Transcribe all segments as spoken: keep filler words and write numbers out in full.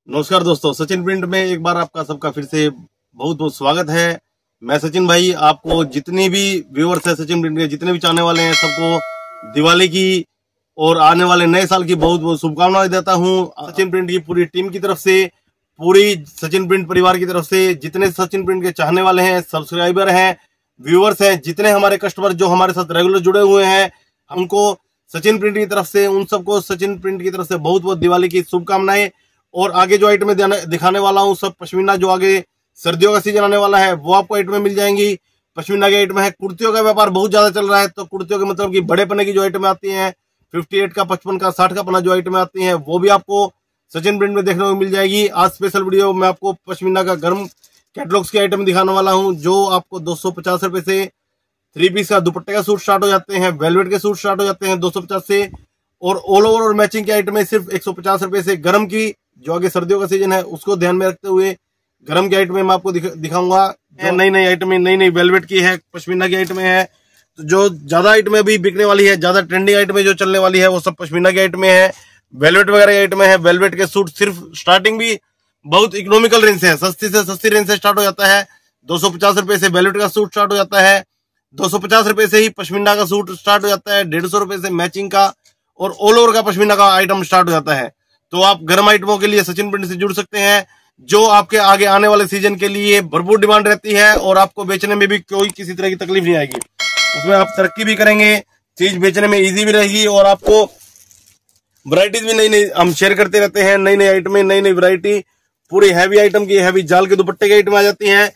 नमस्कार दोस्तों, सचिन प्रिंट में एक बार आपका सबका फिर से बहुत बहुत स्वागत है। मैं सचिन भाई आपको जितने भी व्यूअर्स हैं सचिन प्रिंट के, जितने भी चाहने वाले हैं, सबको दिवाली की और आने वाले नए साल की बहुत बहुत शुभकामनाएं देता हूं। सचिन प्रिंट की पूरी टीम की तरफ से, पूरी सचिन प्रिंट परिवार की तरफ से, जितने सचिन प्रिंट के चाहने वाले हैं, सब्सक्राइबर हैं, व्यूअर्स हैं, जितने हमारे कस्टमर जो हमारे साथ रेगुलर जुड़े हुए हैं, हमको सचिन प्रिंट की तरफ से, उन सबको सचिन प्रिंट की तरफ से बहुत बहुत दिवाली की शुभकामनाएं। और आगे जो आइटमें दिखाने वाला हूँ सब पश्मीना, जो आगे सर्दियों का सीजन आने वाला है वो आपको आइटमें मिल जाएंगी। पश्मीना की आइटमें है। कुर्तियों का व्यापार बहुत ज्यादा चल रहा है, तो कुर्तियों के मतलब कि बड़े पन्ने की जो आइटमें आती हैं, अट्ठावन का, पचपन का, साठ का पन्ना जो आइटमें आती हैं, वो भी आपको सचिन प्रिंट में देखने को मिल जाएगी। आज स्पेशल वीडियो में आपको पश्मीना का गर्म कैटलॉग्स की आइटम दिखाने वाला हूँ, जो आपको दो सौ पचास रुपए से थ्री पीस का दुपट्टे का सूट स्टार्ट हो जाते हैं, वेलवेट के सूट स्टार्ट हो जाते हैं दो सौ पचास से, और ऑल ओवर और मैचिंग की आइटमें सिर्फ एक सौ पचास रुपए से। गर्म की जो आगे सर्दियों का सीजन है उसको ध्यान में रखते हुए गर्म की आइटमें मैं आपको दिखाऊंगा। नई नई आइटमें, नई नई वेलवेट की है, पश्मीना की आइटमें है। तो जो ज्यादा आइटमें अभी बिकने वाली है, ज्यादा ट्रेंडिंग आइटमें जो चलने वाली है, वो सब पश्मीना की आइटमें है, वेलवेट वगैरह की आइटमें है। वेलवेट के सूट सिर्फ स्टार्टिंग भी बहुत इकोनॉमिकल रेंज से है, सस्ती से सस्ती रेंज से स्टार्ट हो जाता है। दो सौ पचास रुपए से वेलवेट का सूट स्टार्ट हो जाता है, दो सौ पचास रुपए से ही पश्मीना का सूट स्टार्ट हो जाता है, डेढ़ सौ रुपए से मैचिंग का और ऑल ओवर का पश्मीना का आइटम स्टार्ट हो जाता है। तो आप गर्म आइटमों के लिए सचिन प्रिंट से जुड़ सकते हैं, जो आपके आगे आने वाले सीजन के लिए भरपूर डिमांड रहती है, और आपको बेचने में भी कोई किसी तरह की तकलीफ नहीं आएगी। उसमें आप तरक्की भी करेंगे, चीज बेचने में इजी भी रहेगी, और आपको वैरायटीज भी नई नई हम शेयर करते रहते हैं। नई नई आइटमें, नई नई वैरायटी, पूरी हैवी आइटम की, हैवी जाल के दुपट्टे की आइटम आ जाती है।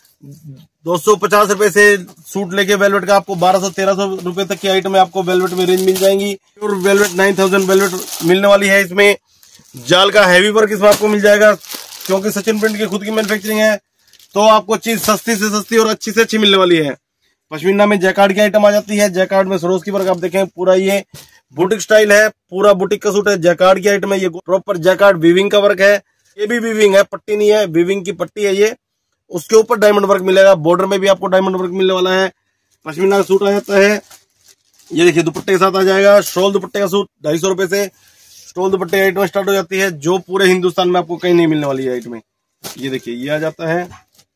दो सौ पचास रुपए से सूट लेके वेलवेट का आपको बारह सौ तेरह सौ रुपए तक की आइटम आपको वेलवेट में रेंज मिल जाएंगी। और वेलवेट नाइन थाउजेंड वेलवेट मिलने वाली है। इसमें जाल का हैवी वर्क इसमें आपको मिल जाएगा, क्योंकि सचिन प्रिंट की खुद की मैन्युफैक्चरिंग है, तो आपको चीज सस्ती से सस्ती और अच्छी से अच्छी मिलने वाली है। पश्मीना में जैकार्ड की आइटम आ जाती है। जैकार्ड में सरोज की वर्क आप देखें, पूरा ये बुटीक स्टाइल है, पूरा बुटीक का सूट है। जैकार्ड की आइटम है, ये प्रॉपर जैकार्ड वीविंग का वर्क है। ये भी वीविंग है, पट्टी नहीं है, वीविंग की पट्टी है ये। उसके ऊपर डायमंड वर्क मिलेगा, बॉर्डर में भी आपको डायमंड वर्क मिलने वाला है। पश्मीना का सूट आ जाता है, ये देखिए दुपट्टे के साथ आ जाएगा। शॉल दुपट्टे का सूट ढाई सौ रुपए से स्टोल दुपट्टे आइटम स्टार्ट हो जाती है, जो पूरे हिंदुस्तान में आपको कहीं नहीं मिलने वाली है आइटमें। ये देखिए ये आ जाता है।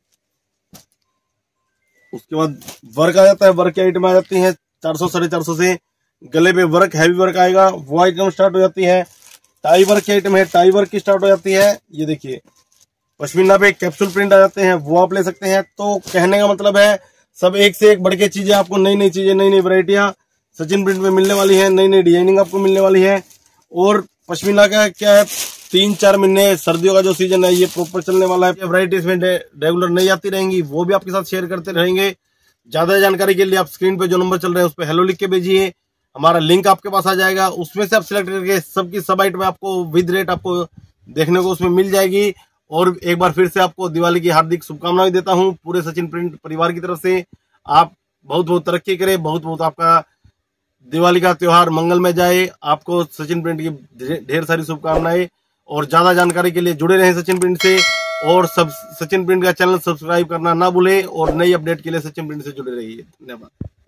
उसके बाद वर्क आ जाता है, वर्क की आइटम आ जाती है चार सौ साढ़े चार सौ से। गले पे वर्क, हैवी वर्क आएगा, वो आइटम स्टार्ट हो जाती है। टाई वर्क की आइटम है, टाई वर्क की स्टार्ट हो जाती है। ये देखिए पश्मीना पे कैप्सूल प्रिंट आ जाते हैं, वो आप ले सकते हैं। तो कहने का मतलब है सब एक से एक बढ़ के चीजें, आपको नई नई चीजें, नई नई वैरायटियां सचिन प्रिंट में मिलने वाली है, नई नई डिजाइनिंग आपको मिलने वाली है। और पश्मीना का क्या है, तीन चार महीने सर्दियों का जो सीजन है ये प्रॉपर चलने वाला है। वैरायटीज में रेगुलर नहीं आती रहेंगी, वो भी आपके साथ शेयर करते रहेंगे। ज्यादा जानकारी के लिए आप स्क्रीन पे जो नंबर चल रहे हैं उस पर हेलो लिख के भेजिए, हमारा लिंक आपके पास आ जाएगा। उसमें से आप सिलेक्ट करके सबकी सब आइटम आपको विद रेट आपको देखने को उसमें मिल जाएगी। और एक बार फिर से आपको दिवाली की हार्दिक शुभकामनाएं देता हूं पूरे सचिन प्रिंट परिवार की तरफ से। आप बहुत बहुत तरक्की करें, बहुत बहुत आपका दिवाली का त्योहार मंगलमय जाए। आपको सचिन प्रिंट की ढेर सारी शुभकामनाएं, और ज्यादा जानकारी के लिए जुड़े रहें सचिन प्रिंट से। और सब सचिन प्रिंट का चैनल सब्सक्राइब करना ना भूलें, और नई अपडेट के लिए सचिन प्रिंट से जुड़े रहिए। धन्यवाद।